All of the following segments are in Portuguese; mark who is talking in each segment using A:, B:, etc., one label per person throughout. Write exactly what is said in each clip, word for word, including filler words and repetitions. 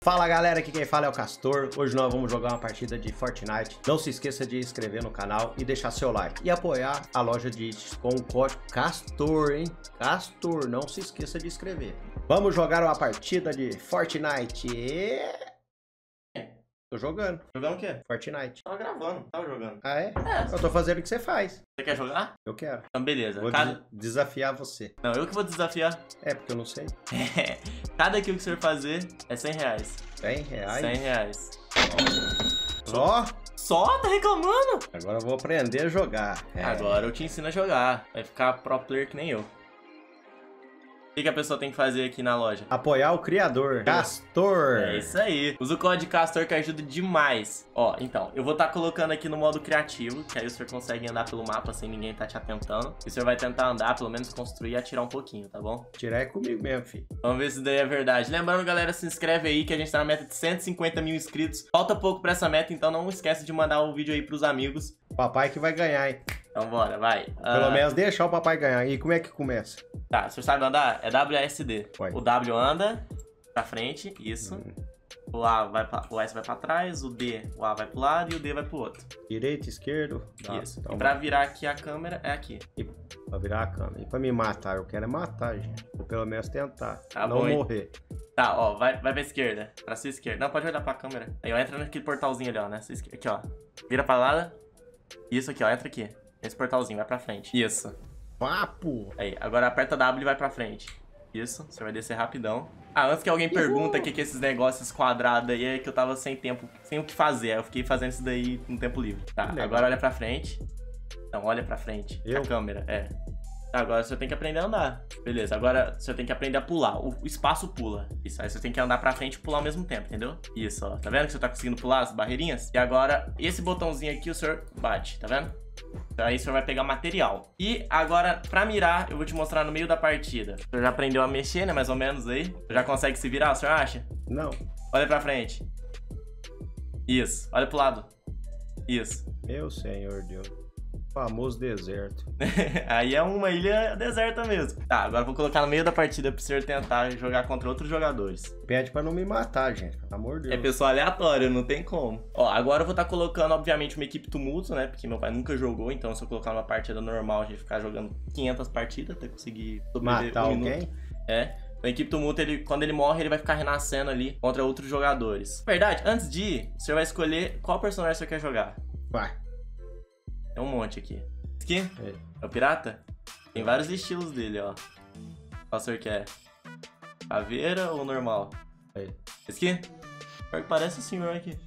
A: Fala galera, aqui quem fala é o Castor. Hoje nós vamos jogar uma partida de Fortnite. Não se esqueça de inscrever no canal e deixar seu like. E apoiar a loja de itens com o código Castor, hein? Castor, não se esqueça de inscrever. Vamos jogar uma partida de Fortnite. Tô jogando.
B: Jogando o quê?
A: Fortnite.
B: Tava gravando, tava jogando.
A: Ah, é?
B: É.
A: Eu tô fazendo o que você faz.
B: Você quer jogar?
A: Eu quero.
B: Então beleza.
A: Vou
B: Cada...
A: des desafiar você.
B: Não, eu que vou desafiar.
A: É, porque eu não sei.
B: Cada kill que você for fazer é cem reais.
A: cem reais?
B: cem reais.
A: Só?
B: Só? Tá reclamando?
A: Agora eu vou aprender a jogar. É.
B: Agora eu te ensino a jogar. Vai ficar pro player que nem eu. O que, que a pessoa tem que fazer aqui na loja?
A: Apoiar o criador. Castor.
B: É isso aí. Usa o código Castor que ajuda demais. Ó, então, eu vou estar tá colocando aqui no modo criativo, que aí o senhor consegue andar pelo mapa sem ninguém tá te atentando. E o senhor vai tentar andar, pelo menos construir e atirar um pouquinho, tá bom?
A: Tirar é comigo mesmo, filho.
B: Vamos ver se isso daí é verdade. Lembrando, galera, se inscreve aí que a gente tá na meta de cento e cinquenta mil inscritos. Falta pouco pra essa meta, então não esquece de mandar o vídeo aí pros amigos.
A: Papai que vai ganhar, hein?
B: Então bora, vai.
A: Pelo
B: uh...
A: menos deixar o papai ganhar. E como é que começa?
B: Tá, o senhor sabe andar? É W A S D.
A: Vai.
B: O W anda pra frente, isso. Hum. O A vai pra, o S vai pra trás, o D, o A vai pro lado e o D vai pro outro.
A: Direito, esquerdo. Tá,
B: isso.
A: então
B: e pra
A: vai.
B: virar aqui a câmera é aqui.
A: E pra virar a câmera. E pra me matar, eu quero é matar, gente. Ou pelo menos tentar.
B: Tá
A: não
B: bom,
A: morrer.
B: Tá, ó, vai, vai pra esquerda. Pra sua esquerda. Não, pode olhar pra câmera. Aí, ó, entra naquele portalzinho ali, ó, né? Aqui, ó. Vira pra lá. Isso aqui, ó, entra aqui. Esse portalzinho, vai pra frente. Isso.
A: Papo!
B: Aí, agora aperta W e vai pra frente. Isso, você vai descer rapidão. Ah, antes que alguém pergunta o que, que esses negócios quadrados aí, é que eu tava sem tempo, sem o que fazer. Aí eu fiquei fazendo isso daí no tempo livre. Tá, agora olha pra frente. Então, olha pra frente.
A: Eu?
B: A câmera, é. Tá, agora você tem que aprender a andar. Beleza, agora você tem que aprender a pular. O, o espaço pula. Isso, aí você tem que andar pra frente e pular ao mesmo tempo, entendeu? Isso, ó. Tá vendo que você tá conseguindo pular as barreirinhas? E agora, esse botãozinho aqui, o senhor bate, tá vendo? Então aí o senhor vai pegar material. E agora, pra mirar, eu vou te mostrar no meio da partida. O senhor já aprendeu a mexer, né? Mais ou menos aí. O senhor já consegue se virar, o senhor acha?
A: Não.
B: Olha pra frente. Isso. Olha pro lado. Isso.
A: Meu senhor Deus. Famoso deserto.
B: Aí é uma ilha deserta mesmo. Tá, agora eu vou colocar no meio da partida pro senhor tentar jogar contra outros jogadores.
A: Pede pra não me matar, gente. Pelo amor de Deus.
B: É pessoa aleatória, não tem como. Ó, agora eu vou estar tá colocando, obviamente, uma equipe tumulto, né? Porque meu pai nunca jogou, então se eu colocar uma partida normal, a gente ficar jogando quinhentas partidas até conseguir sobreviver
A: matar
B: um
A: alguém?
B: minuto. É. A equipe tumulto, ele, quando ele morre, ele vai ficar renascendo ali contra outros jogadores. Verdade, antes de ir, o senhor vai escolher qual personagem você quer jogar.
A: Vai.
B: Tem um monte aqui. Esse aqui?
A: É.
B: É o pirata? Tem vários estilos dele, ó. Qual o senhor quer? Caveira ou normal?
A: Aí.
B: Esse aqui? Pior que parece o senhor aqui.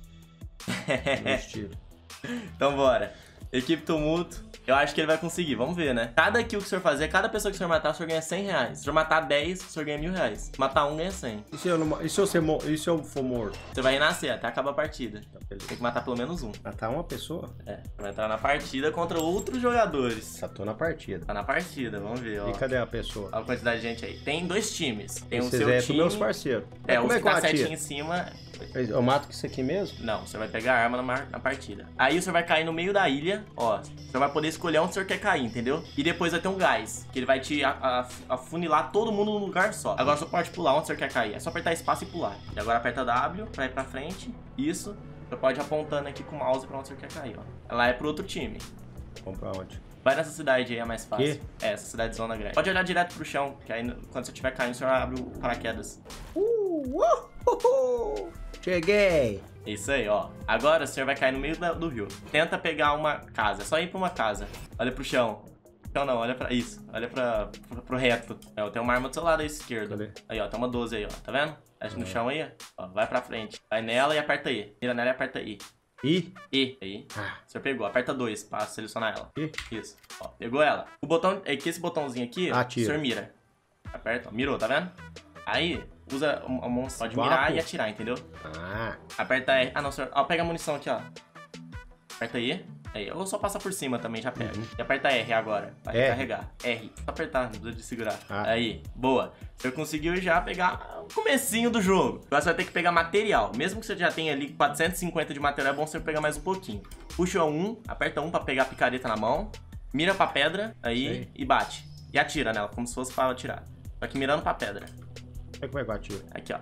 A: No estilo.
B: Então bora. Equipe tumulto. Eu acho que ele vai conseguir, vamos ver, né? Cada kill que o senhor fazer, cada pessoa que o senhor matar, o senhor ganha cem reais. Se o senhor matar dez, o senhor ganha mil reais. Se matar um, ganha cem.
A: E se eu, não, e se eu, ser mo e se eu for morto?
B: Você vai renascer até acabar a partida.
A: Tá, beleza.
B: Tem que matar pelo menos um.
A: Matar uma pessoa?
B: É, você vai entrar na partida contra outros jogadores.
A: Já tô na partida.
B: Tá na partida, vamos ver, ó.
A: E cadê a pessoa?
B: Olha a quantidade de gente aí. Tem dois times. Tem o
A: Esses
B: seu
A: é
B: time...
A: meus parceiros.
B: É,
A: Como
B: os
A: é
B: que
A: que eu
B: tá setinho
A: atiro?
B: em cima...
A: Eu mato com isso aqui mesmo?
B: Não, você vai pegar a arma na, mar... na partida. Aí você vai cair no meio da ilha, ó. Você vai poder escolher onde o senhor quer cair, entendeu? E depois vai ter um gás, que ele vai te afunilar todo mundo num lugar só. Agora você pode pular onde o senhor quer cair. É só apertar espaço e pular. E agora aperta W pra ir pra frente. Isso. Você pode ir apontando aqui com o mouse pra onde o senhor quer cair, ó. Ela é pro outro time.
A: Vamos pra onde?
B: Vai nessa cidade aí, é mais fácil.
A: Que?
B: É, essa cidade zona grande. Pode olhar direto pro chão, que aí quando você estiver caindo, o senhor abre o paraquedas.
A: Uh, uh, uh, uh. Cheguei!
B: Isso aí, ó. Agora o senhor vai cair no meio da, do rio. Tenta pegar uma casa. É só ir pra uma casa. Olha pro chão. Não, não, olha pra isso. Olha pra, pro, pro reto. É, tem uma arma do seu lado aí, esquerdo.
A: Cadê?
B: Aí, ó. Tem uma doze aí, ó. Tá vendo? Acho no chão aí, ó. Vai pra frente. Vai nela e aperta I. Mira nela e aperta I.
A: E?
B: E. Aí.
A: Ah.
B: O senhor pegou. Aperta dois pra selecionar ela.
A: E?
B: Isso. Ó. Pegou ela. O botão... É que esse botãozinho aqui,
A: Atira.
B: o senhor mira. Aperta, ó. Mirou, tá vendo? Aí, usa a mão, pode
A: Vapo.
B: mirar e atirar, entendeu?
A: Ah.
B: Aperta R. Ah, não, senhor. Ó, pega a munição aqui, ó. Aperta aí. Aí, ou só passa por cima também, já pega.
A: Uhum.
B: E aperta R agora, pra
A: R.
B: recarregar. R. Só apertar, não precisa de segurar.
A: Ah.
B: Aí, boa. Você conseguiu já pegar o comecinho do jogo. Agora você vai ter que pegar material. Mesmo que você já tenha ali quatrocentos e cinquenta de material, é bom você pegar mais um pouquinho. Puxa um, aperta um pra pegar a picareta na mão. Mira pra pedra, aí,
A: Sei.
B: e bate. E atira nela, como se fosse pra atirar. Só que mirando pra pedra.
A: Como é que vai com a tiro?
B: Aqui, ó.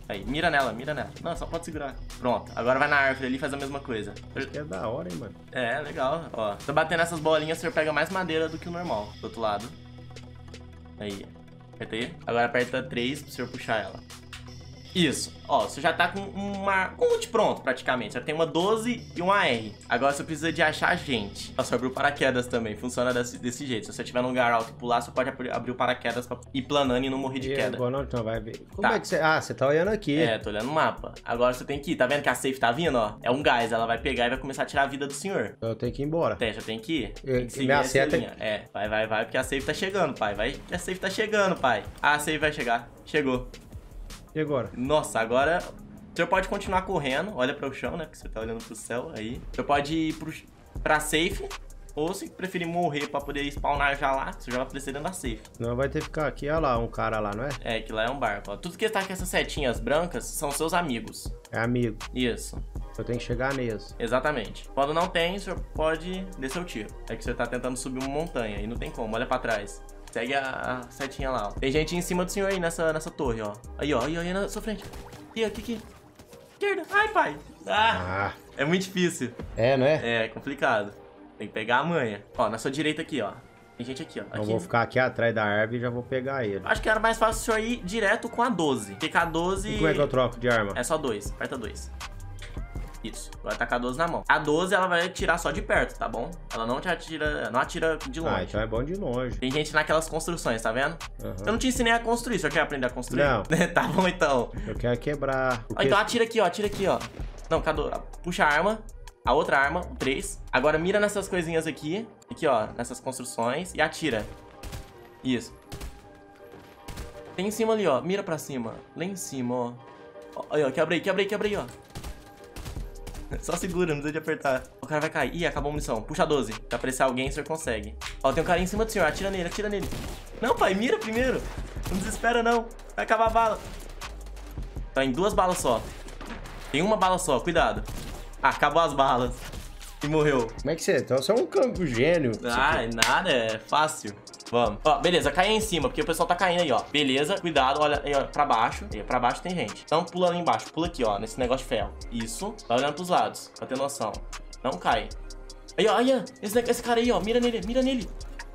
B: Aí, mira nela, mira nela. Não, só pode segurar. Pronto, agora vai na árvore ali e faz a mesma coisa.
A: Acho que é da hora, hein, mano.
B: É, legal. Ó, você batendo essas bolinhas, você pega mais madeira do que o normal. Do outro lado. Aí, apertei. Agora aperta três pro senhor puxar ela. Isso. Ó, você já tá com uma... um loot pronto, praticamente. Já tem uma doze e uma R. Agora você precisa de achar gente. Ó, você abriu paraquedas também. Funciona desse, desse jeito. Se você tiver num lugar alto e pular, você pode abrir, abrir o paraquedas pra ir planando e não morrer de
A: e
B: queda.
A: Agora não, então vai ver. Como
B: Tá.
A: é que você... Ah, você tá olhando aqui.
B: É, tô olhando o mapa. Agora você tem que ir. Tá vendo que a safe tá vindo, ó? É um gás. Ela vai pegar e vai começar a tirar a vida do senhor.
A: Eu tenho que ir embora.
B: Até, já tem que ir.
A: Eu-
B: Tem que seguir
A: minha
B: essa
A: seta-
B: linha. É, vai, vai, vai, porque a safe tá chegando, pai. Vai, que a safe tá chegando, pai. Ah, a safe vai chegar. Chegou.
A: E agora?
B: Nossa, agora o senhor pode continuar correndo. Olha para o chão, né? Porque você tá olhando pro céu aí. O senhor pode ir pro, pra safe. Ou se preferir morrer pra poder spawnar já lá, você já vai aparecer dentro da safe.
A: Não, vai ter que ficar aqui. Olha lá, um cara lá, não é?
B: É, que lá é um barco. Ó. Tudo que tá com essas setinhas brancas são seus amigos.
A: É amigo.
B: Isso.
A: Eu tenho que chegar neles.
B: Exatamente. Quando não tem, o senhor pode descer o tiro. É que você tá tentando subir uma montanha e não tem como. Olha pra trás. Segue a, a setinha lá, ó. Tem gente em cima do senhor aí nessa, nessa torre, ó. Aí, ó. Aí, ó. Aí na sua frente. Aqui, aqui, aqui. Esquerda. Ai, pai. Ah,
A: Ah,
B: é muito difícil.
A: é, não é?
B: É, é complicado. Tem que pegar a manha. Ó, na sua direita aqui, ó. Tem gente aqui, ó.
A: Eu
B: Aqui.
A: vou ficar aqui atrás da árvore e já vou pegar ele.
B: Acho que era mais fácil o senhor ir direto com a doze. Porque com a doze...
A: E como é que eu troco de arma?
B: É só dois. Aperta dois. Isso. Agora tá com a doze na mão. A doze ela vai atirar só de perto, tá bom? Ela não te atira... Não atira de longe.
A: Ah, então é bom de longe.
B: Tem gente naquelas construções, tá vendo?
A: Aham.
B: Eu não te ensinei a construir. O senhor quer aprender a construir?
A: Não.
B: Tá bom, então.
A: Eu quero quebrar.
B: Ó, então atira aqui, ó. Atira aqui, ó. Não, cadê? Puxa a arma. A outra arma. Três. Agora mira nessas coisinhas aqui. Aqui, ó. Nessas construções. E atira. Isso. Tem em cima ali, ó. Mira pra cima. Lá em cima, ó. Ó, aí, ó. Quebra aí, quebra aí, quebra aí, ó. Só segura, não precisa de apertar. O cara vai cair. Ih, acabou a munição. Puxa a doze. Se aparecer alguém, o senhor consegue. Ó, tem um cara em cima do senhor. Atira nele, atira nele. Não, pai, mira primeiro. Não desespera, não. Vai acabar a bala. Tá em duas balas só. Tem uma bala só, cuidado. Ah, acabou as balas. E morreu.
A: Como é que você... Então você é um campo gênio.
B: Ah, nada, é fácil. Vamos. Ó, beleza, cai aí em cima, porque o pessoal tá caindo aí, ó. Beleza, cuidado, olha aí, ó, pra baixo. Aí, pra baixo tem gente. Então pula ali embaixo, pula aqui, ó, nesse negócio de ferro. Isso, tá olhando pros lados, pra ter noção. Não cai. Aí, ó, aí, ó, esse, esse cara aí, ó, mira nele, mira nele.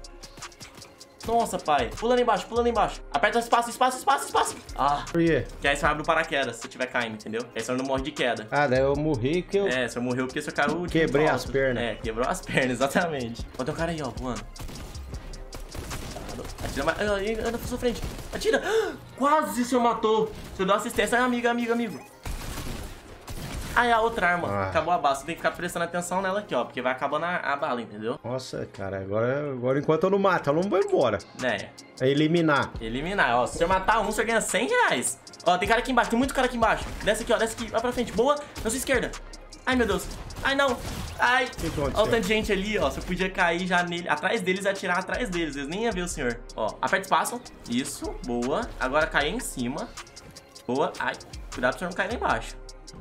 B: Nossa, pai. Pula lá embaixo, pula lá embaixo. Aperta espaço, espaço, espaço, espaço. Ah,
A: Por quê?
B: que aí você abre o paraquedas se tiver caindo, entendeu? Aí você não morre de queda.
A: Ah, daí eu morri que eu...
B: É, você morreu porque você caiu...
A: Quebrei
B: alto.
A: as pernas.
B: É, quebrou as pernas, exatamente. Ó, tem um cara aí, ó, voando. Atira mais... Anda pra sua frente. Atira. Quase o senhor matou. Você deu assistência. Ai, amigo, amigo, amigo. Ah, é a outra arma.
A: Ah.
B: Acabou a bala. Você tem que ficar prestando atenção nela aqui, ó. Porque vai acabando a, a bala, entendeu?
A: Nossa, cara, agora, agora enquanto eu não mato, eu não vou embora.
B: É.
A: É eliminar.
B: Eliminar. Ó, se você matar um, você ganha cem reais. Ó, tem cara aqui embaixo. Tem muito cara aqui embaixo. Desce aqui, ó. Desce aqui. Vai pra frente. Boa. Na sua esquerda. Ai, meu Deus. Ai, não. Ai.
A: que aconteceu?
B: Olha o tanto de gente ali, ó. Você podia cair já nele, atrás deles e atirar atrás deles. Eles nem iam ver o senhor. Ó, aperta espaço. Isso. Boa. Agora cai em cima. Boa. Ai. Cuidado pra você não cair lá embaixo.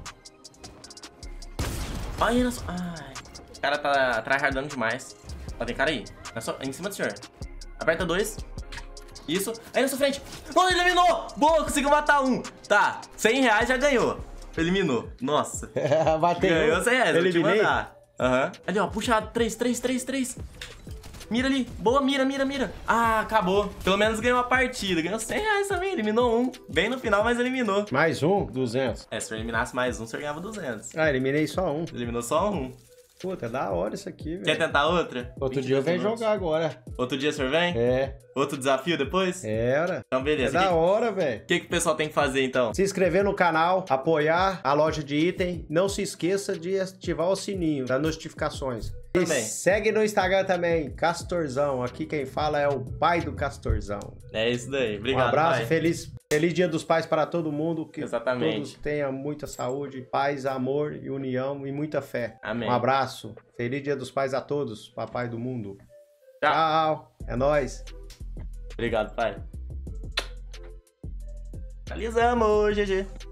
B: Ai, na sua... Ai. O cara tá tryhardando demais. Ó, tem cara aí. Na sua... Em cima do senhor. Aperta dois. Isso. Aí na sua frente. Oh, eliminou! Boa, conseguiu matar um. Tá. cem reais já ganhou. Eliminou. Nossa.
A: Bateu.
B: Ganhou cem reais. Vou te
A: Eliminei?
B: mandar. Aham. Ali, ó. Puxa três, três, três, três. Mira ali. Boa, mira, mira, mira. Ah, acabou. Pelo menos ganhou a partida. Ganhou cem reais também. Eliminou um. Bem no final, mas eliminou.
A: Mais um, duzentos.
B: É, se eu eliminasse mais um, você ganhava duzentos.
A: Ah, eliminei só um.
B: Eliminou só um.
A: Puta, é da hora isso aqui,
B: Quer
A: velho.
B: tentar outra?
A: Outro
B: vinte
A: dia eu venho
B: minutos.
A: jogar agora.
B: Outro dia o senhor vem?
A: É,
B: Outro desafio depois?
A: era.
B: Então,
A: É
B: beleza.
A: da
B: O
A: hora, velho.
B: que, que, que o pessoal tem que fazer, então?
A: Se inscrever no canal, apoiar a loja de item. Não se esqueça de ativar o sininho das notificações. E
B: Também.
A: segue no Instagram também, Castorzão. Aqui quem fala é o pai do Castorzão.
B: É isso daí. Obrigado,
A: Um abraço,
B: pai.
A: feliz, feliz Dia dos Pais para todo mundo. Que
B: Exatamente.
A: todos tenham muita saúde, paz, amor e união e muita fé.
B: Amém.
A: Um abraço. Feliz Dia dos Pais a todos, papai do mundo.
B: Tchau.
A: Tchau. É nóis.
B: Obrigado, pai. Finalizamos, G G.